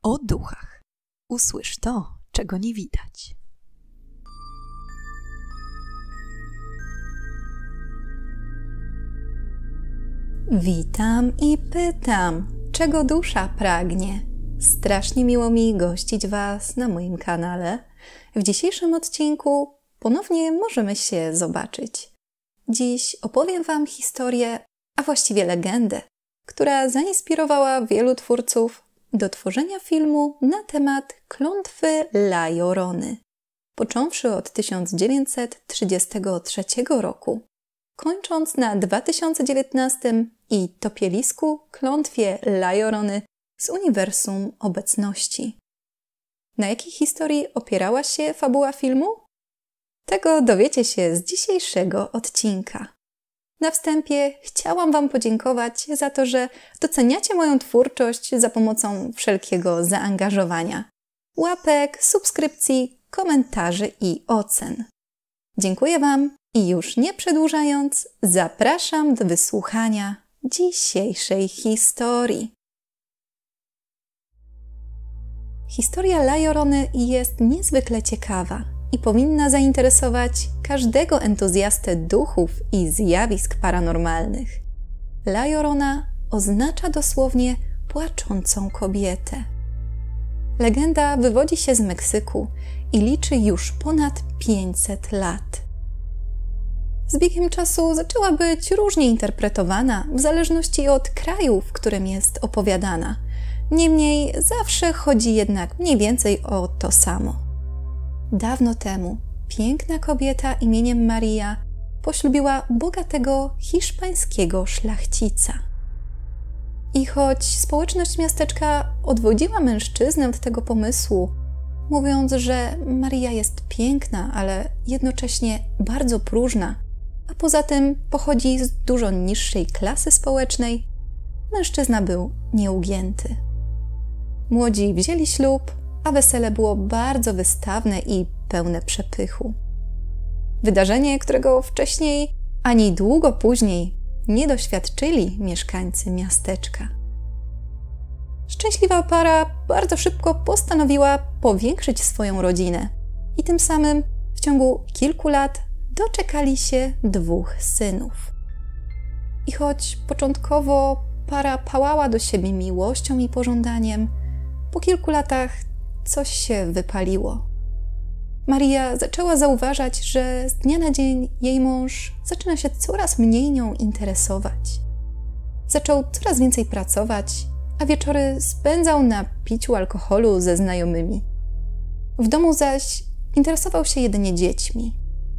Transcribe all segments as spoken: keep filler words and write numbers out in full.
o duchach. Usłysz to, czego nie widać. Witam i pytam, czego dusza pragnie. Strasznie miło mi gościć Was na moim kanale. W dzisiejszym odcinku ponownie możemy się zobaczyć. Dziś opowiem Wam historię, a właściwie legendę, która zainspirowała wielu twórców do tworzenia filmu na temat klątwy La Llorony. Począwszy od tysiąc dziewięćset trzydziestego trzeciego roku, kończąc na dwa tysiące dziewiętnastym i topielisku klątwie La Llorony z uniwersum obecności. Na jakiej historii opierała się fabuła filmu? Tego dowiecie się z dzisiejszego odcinka. Na wstępie chciałam Wam podziękować za to, że doceniacie moją twórczość za pomocą wszelkiego zaangażowania. Łapek, subskrypcji, komentarzy i ocen. Dziękuję Wam i już nie przedłużając, zapraszam do wysłuchania dzisiejszej historii. Historia La Llorony jest niezwykle ciekawa i powinna zainteresować każdego entuzjastę duchów i zjawisk paranormalnych. La Llorona oznacza dosłownie płaczącą kobietę. Legenda wywodzi się z Meksyku i liczy już ponad pięćset lat. Z biegiem czasu zaczęła być różnie interpretowana w zależności od kraju, w którym jest opowiadana. Niemniej zawsze chodzi jednak mniej więcej o to samo. Dawno temu piękna kobieta imieniem Maria poślubiła bogatego hiszpańskiego szlachcica. I choć społeczność miasteczka odwodziła mężczyznę od tego pomysłu, mówiąc, że Maria jest piękna, ale jednocześnie bardzo próżna, a poza tym pochodzi z dużo niższej klasy społecznej, mężczyzna był nieugięty. Młodzi wzięli ślub, a wesele było bardzo wystawne i pełne przepychu. Wydarzenie, którego wcześniej ani długo później nie doświadczyli mieszkańcy miasteczka. Szczęśliwa para bardzo szybko postanowiła powiększyć swoją rodzinę i tym samym w ciągu kilku lat doczekali się dwóch synów. I choć początkowo para pałała do siebie miłością i pożądaniem, po kilku latach coś się wypaliło. Maria zaczęła zauważać, że z dnia na dzień jej mąż zaczyna się coraz mniej nią interesować. Zaczął coraz więcej pracować, a wieczory spędzał na piciu alkoholu ze znajomymi. W domu zaś interesował się jedynie dziećmi.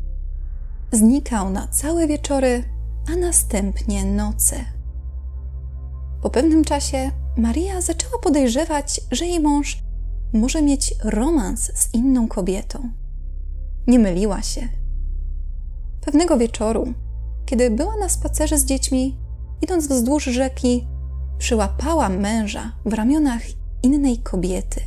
Znikał na całe wieczory, a następnie noce. Po pewnym czasie Maria zaczęła podejrzewać, że jej mąż może mieć romans z inną kobietą. Nie myliła się. Pewnego wieczoru, kiedy była na spacerze z dziećmi, idąc wzdłuż rzeki, przyłapała męża w ramionach innej kobiety.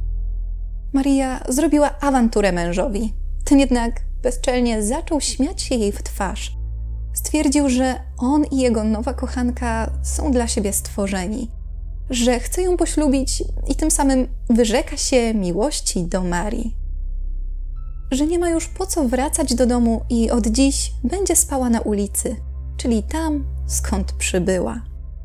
Maria zrobiła awanturę mężowi. Ten jednak bezczelnie zaczął śmiać się jej w twarz. Stwierdził, że on i jego nowa kochanka są dla siebie stworzeni, że chce ją poślubić i tym samym wyrzeka się miłości do Marii. Że nie ma już po co wracać do domu i od dziś będzie spała na ulicy, czyli tam, skąd przybyła.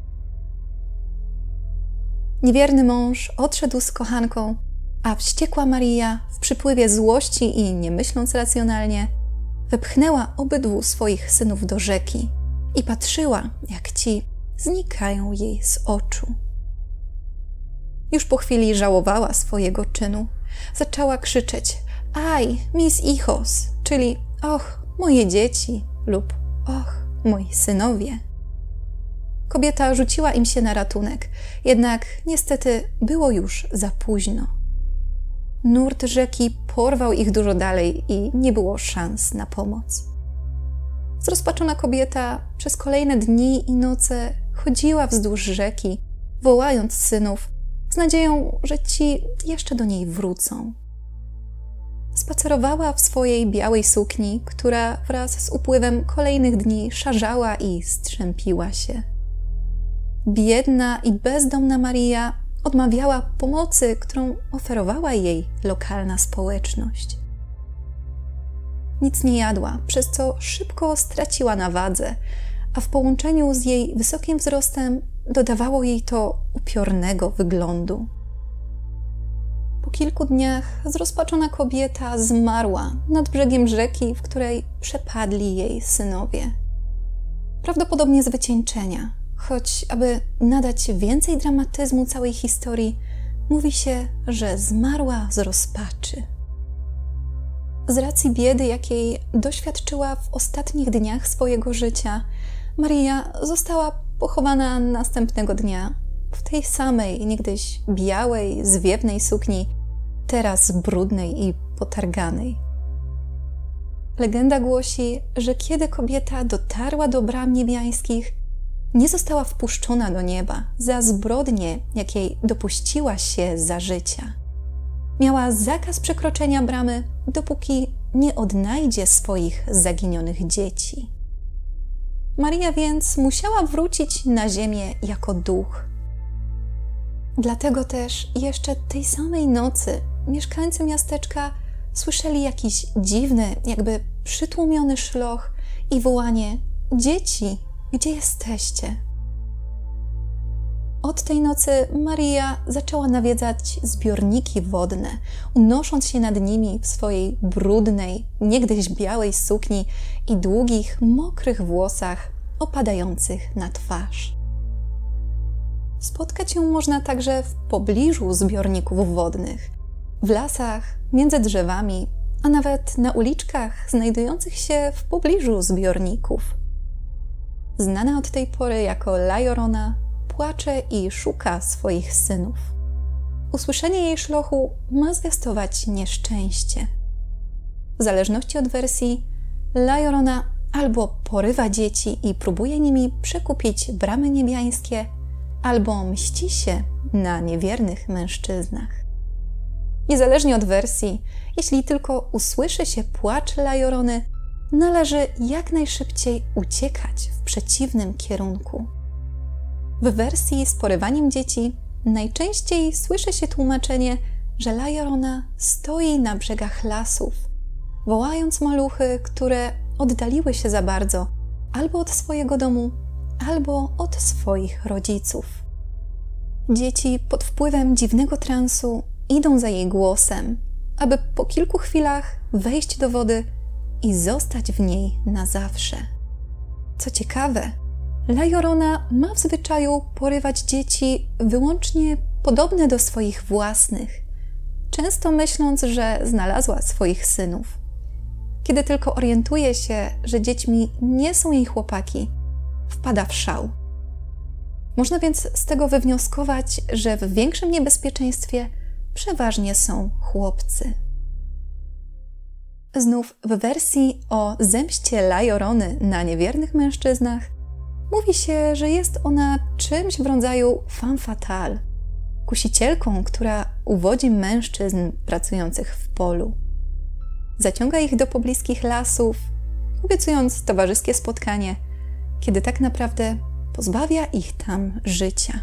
Niewierny mąż odszedł z kochanką, a wściekła Maria w przypływie złości i nie myśląc racjonalnie, wepchnęła obydwu swoich synów do rzeki i patrzyła, jak ci znikają jej z oczu. Już po chwili żałowała swojego czynu. Zaczęła krzyczeć: „Aj, mis hijos”, czyli „och, moje dzieci” lub „och, moi synowie”. Kobieta rzuciła im się na ratunek, jednak niestety było już za późno. Nurt rzeki porwał ich dużo dalej i nie było szans na pomoc. Zrozpaczona kobieta przez kolejne dni i noce chodziła wzdłuż rzeki, wołając synów, z nadzieją, że ci jeszcze do niej wrócą. Spacerowała w swojej białej sukni, która wraz z upływem kolejnych dni szarzała i strzępiła się. Biedna i bezdomna Maria odmawiała pomocy, którą oferowała jej lokalna społeczność. Nic nie jadła, przez co szybko straciła na wadze, a w połączeniu z jej wysokim wzrostem dodawało jej to upiornego wyglądu. Po kilku dniach zrozpaczona kobieta zmarła nad brzegiem rzeki, w której przepadli jej synowie. Prawdopodobnie z wycieńczenia, choć aby nadać więcej dramatyzmu całej historii, mówi się, że zmarła z rozpaczy. Z racji biedy, jakiej doświadczyła w ostatnich dniach swojego życia, Maria została pochowana następnego dnia w tej samej, niegdyś białej, zwiewnej sukni, teraz brudnej i potarganej. Legenda głosi, że kiedy kobieta dotarła do bram niebiańskich, nie została wpuszczona do nieba za zbrodnie, jakiej dopuściła się za życia. Miała zakaz przekroczenia bramy, dopóki nie odnajdzie swoich zaginionych dzieci. Maria więc musiała wrócić na ziemię jako duch. Dlatego też jeszcze tej samej nocy mieszkańcy miasteczka słyszeli jakiś dziwny, jakby przytłumiony szloch i wołanie: dzieci, gdzie jesteście? Od tej nocy Maria zaczęła nawiedzać zbiorniki wodne, unosząc się nad nimi w swojej brudnej, niegdyś białej sukni i długich, mokrych włosach opadających na twarz. Spotkać ją można także w pobliżu zbiorników wodnych, w lasach, między drzewami, a nawet na uliczkach znajdujących się w pobliżu zbiorników. Znana od tej pory jako La Llorona, płacze i szuka swoich synów. Usłyszenie jej szlochu ma zwiastować nieszczęście. W zależności od wersji, La Llorona albo porywa dzieci i próbuje nimi przekupić bramy niebiańskie, albo mści się na niewiernych mężczyznach. Niezależnie od wersji, jeśli tylko usłyszy się płacz La Llorony, należy jak najszybciej uciekać w przeciwnym kierunku. W wersji z porywaniem dzieci najczęściej słyszy się tłumaczenie, że La Llorona stoi na brzegach lasów, wołając maluchy, które oddaliły się za bardzo albo od swojego domu, albo od swoich rodziców. Dzieci pod wpływem dziwnego transu idą za jej głosem, aby po kilku chwilach wejść do wody i zostać w niej na zawsze. Co ciekawe, La Llorona ma w zwyczaju porywać dzieci wyłącznie podobne do swoich własnych, często myśląc, że znalazła swoich synów. Kiedy tylko orientuje się, że dziećmi nie są jej chłopaki, wpada w szał. Można więc z tego wywnioskować, że w większym niebezpieczeństwie przeważnie są chłopcy. Znów w wersji o zemście La Llorony na niewiernych mężczyznach mówi się, że jest ona czymś w rodzaju femme fatale, kusicielką, która uwodzi mężczyzn pracujących w polu. Zaciąga ich do pobliskich lasów, obiecując towarzyskie spotkanie, kiedy tak naprawdę pozbawia ich tam życia.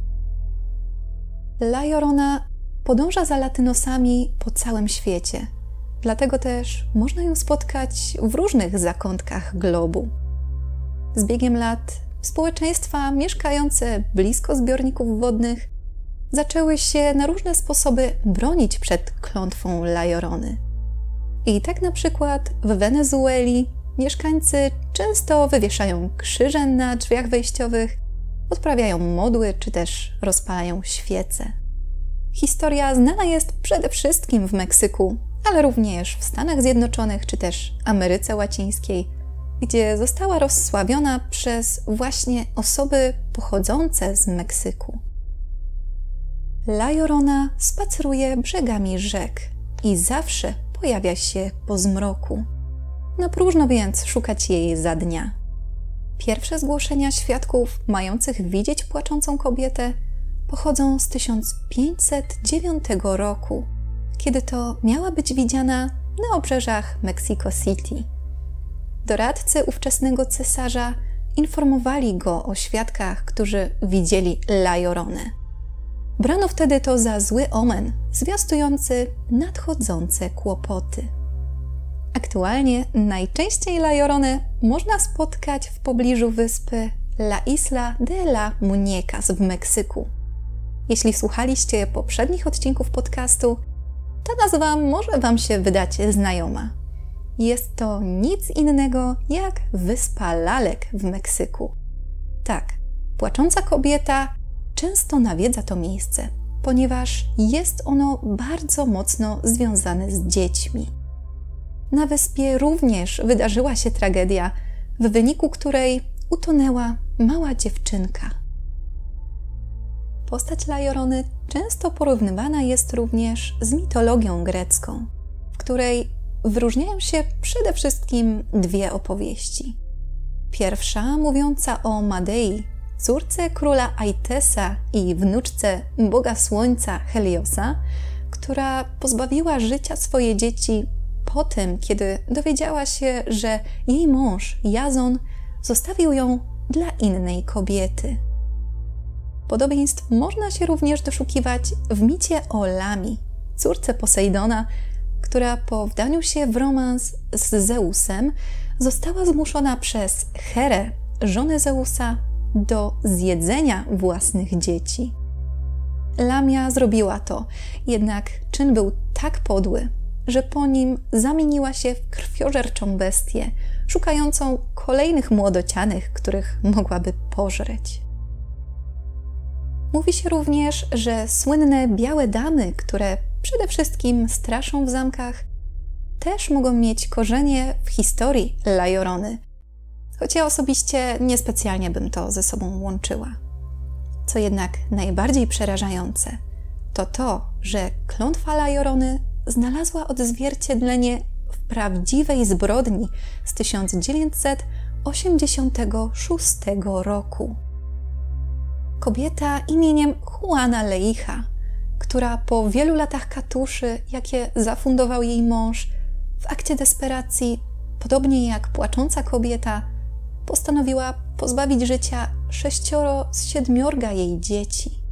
La Llorona podąża za latynosami po całym świecie, dlatego też można ją spotkać w różnych zakątkach globu. Z biegiem lat społeczeństwa mieszkające blisko zbiorników wodnych zaczęły się na różne sposoby bronić przed klątwą La Llorony. I tak na przykład w Wenezueli mieszkańcy często wywieszają krzyże na drzwiach wejściowych, odprawiają modły czy też rozpalają świece. Historia znana jest przede wszystkim w Meksyku, ale również w Stanach Zjednoczonych czy też Ameryce Łacińskiej, gdzie została rozsławiona przez właśnie osoby pochodzące z Meksyku. La Llorona spaceruje brzegami rzek i zawsze pojawia się po zmroku. Na próżno więc szukać jej za dnia. Pierwsze zgłoszenia świadków mających widzieć płaczącą kobietę pochodzą z tysiąc pięćset dziewiątego roku, kiedy to miała być widziana na obrzeżach Mexico City. Doradcy ówczesnego cesarza informowali go o świadkach, którzy widzieli La Lloronę. Brano wtedy to za zły omen, zwiastujący nadchodzące kłopoty. Aktualnie najczęściej La Lloronę można spotkać w pobliżu wyspy La Isla de la Muñecas w Meksyku. Jeśli słuchaliście poprzednich odcinków podcastu, ta nazwa może Wam się wydać znajoma. Jest to nic innego jak Wyspa Lalek w Meksyku. Tak, płacząca kobieta często nawiedza to miejsce, ponieważ jest ono bardzo mocno związane z dziećmi. Na wyspie również wydarzyła się tragedia, w wyniku której utonęła mała dziewczynka. Postać La Llorony często porównywana jest również z mitologią grecką, w której wyróżniają się przede wszystkim dwie opowieści. Pierwsza, mówiąca o Madei, córce króla Aitesa i wnuczce boga słońca Heliosa, która pozbawiła życia swoje dzieci po tym, kiedy dowiedziała się, że jej mąż Jazon zostawił ją dla innej kobiety. Podobieństw można się również doszukiwać w micie o Lami, córce Posejdona, która po wdaniu się w romans z Zeusem została zmuszona przez Herę, żonę Zeusa, do zjedzenia własnych dzieci. Lamia zrobiła to, jednak czyn był tak podły, że po nim zamieniła się w krwiożerczą bestię, szukającą kolejnych młodocianych, których mogłaby pożreć. Mówi się również, że słynne białe damy, które przede wszystkim straszą w zamkach, też mogą mieć korzenie w historii La Llorony, choć ja osobiście niespecjalnie bym to ze sobą łączyła. Co jednak najbardziej przerażające, to to, że klątwa La Llorony znalazła odzwierciedlenie w prawdziwej zbrodni z tysiąc dziewięćset osiemdziesiątego szóstego roku. Kobieta imieniem Juana Leija, która po wielu latach katuszy, jakie zafundował jej mąż, w akcie desperacji, podobnie jak płacząca kobieta, postanowiła pozbawić życia sześcioro z siedmiorga jej dzieci.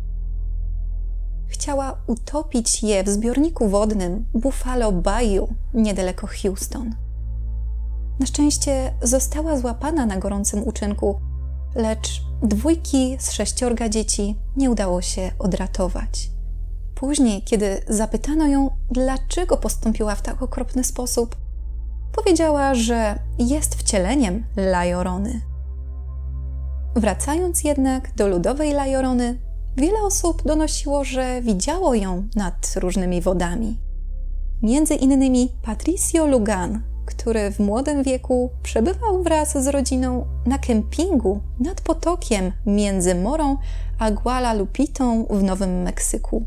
Chciała utopić je w zbiorniku wodnym Buffalo Bayou, niedaleko Houston. Na szczęście została złapana na gorącym uczynku, lecz dwójki z sześciorga dzieci nie udało się odratować. Później, kiedy zapytano ją, dlaczego postąpiła w tak okropny sposób, powiedziała, że jest wcieleniem La Llorony. Wracając jednak do ludowej La Llorony, wiele osób donosiło, że widziało ją nad różnymi wodami. Między innymi Patricio Lugan, który w młodym wieku przebywał wraz z rodziną na kempingu nad potokiem między Morą a Guadalupitą w Nowym Meksyku.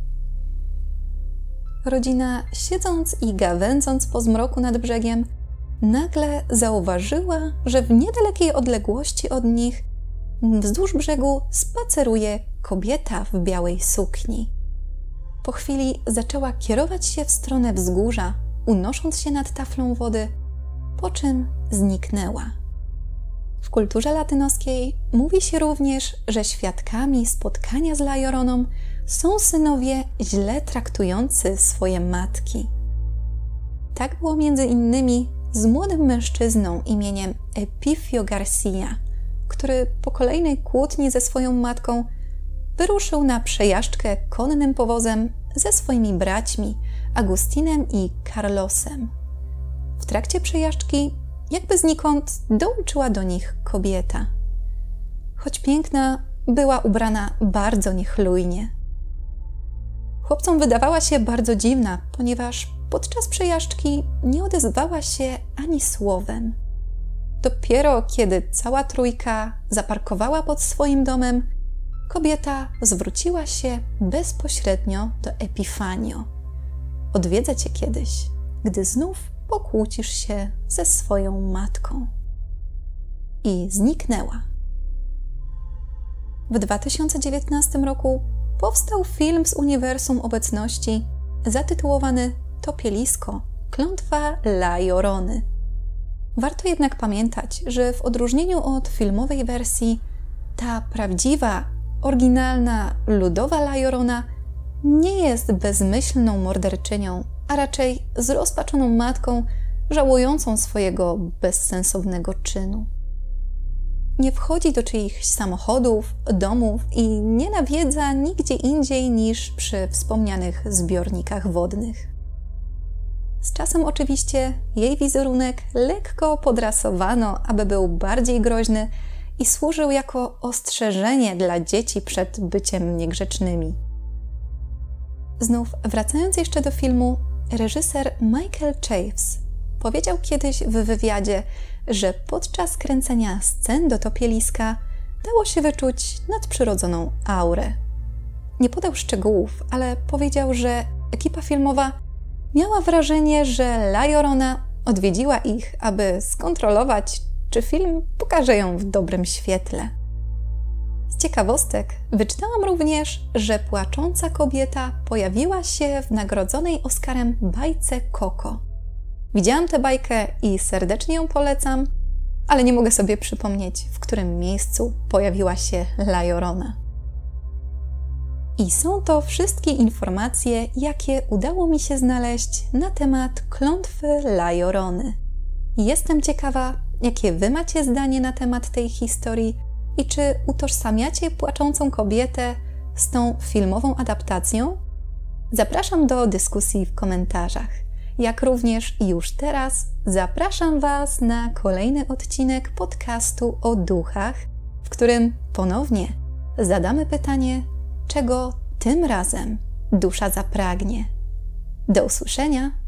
Rodzina, siedząc i gawędząc po zmroku nad brzegiem, nagle zauważyła, że w niedalekiej odległości od nich wzdłuż brzegu spaceruje kobieta w białej sukni. Po chwili zaczęła kierować się w stronę wzgórza, unosząc się nad taflą wody, po czym zniknęła. W kulturze latynoskiej mówi się również, że świadkami spotkania z La Lloroną są synowie źle traktujący swoje matki. Tak było między innymi z młodym mężczyzną imieniem Epifio Garcia, który po kolejnej kłótni ze swoją matką wyruszył na przejażdżkę konnym powozem ze swoimi braćmi Agustinem i Carlosem. W trakcie przejażdżki jakby znikąd dołączyła do nich kobieta. Choć piękna, była ubrana bardzo niechlujnie. Chłopcom wydawała się bardzo dziwna, ponieważ podczas przejażdżki nie odezwała się ani słowem. Dopiero kiedy cała trójka zaparkowała pod swoim domem, kobieta zwróciła się bezpośrednio do Epifanio. Odwiedzę cię kiedyś, gdy znów pokłócisz się ze swoją matką. I zniknęła. W dwa tysiące dziewiętnastym roku powstał film z uniwersum obecności zatytułowany Topielisko – Klątwa La Llorony. Warto jednak pamiętać, że w odróżnieniu od filmowej wersji ta prawdziwa, oryginalna, ludowa La Llorona nie jest bezmyślną morderczynią, a raczej zrozpaczoną matką żałującą swojego bezsensownego czynu. Nie wchodzi do czyichś samochodów, domów i nie nawiedza nigdzie indziej niż przy wspomnianych zbiornikach wodnych. Z czasem oczywiście jej wizerunek lekko podrasowano, aby był bardziej groźny i służył jako ostrzeżenie dla dzieci przed byciem niegrzecznymi. Znów wracając jeszcze do filmu, reżyser Michael Chaves powiedział kiedyś w wywiadzie, że podczas kręcenia scen do topieliska dało się wyczuć nadprzyrodzoną aurę. Nie podał szczegółów, ale powiedział, że ekipa filmowa miała wrażenie, że La Llorona odwiedziła ich, aby skontrolować, czy film pokaże ją w dobrym świetle. Z ciekawostek wyczytałam również, że płacząca kobieta pojawiła się w nagrodzonej Oscarem bajce Coco. Widziałam tę bajkę i serdecznie ją polecam, ale nie mogę sobie przypomnieć, w którym miejscu pojawiła się La Llorona. I są to wszystkie informacje, jakie udało mi się znaleźć na temat klątwy La Llorony. Jestem ciekawa, jakie Wy macie zdanie na temat tej historii i czy utożsamiacie płaczącą kobietę z tą filmową adaptacją? Zapraszam do dyskusji w komentarzach. Jak również już teraz zapraszam Was na kolejny odcinek podcastu o duchach, w którym ponownie zadamy pytanie, czego tym razem dusza zapragnie. Do usłyszenia!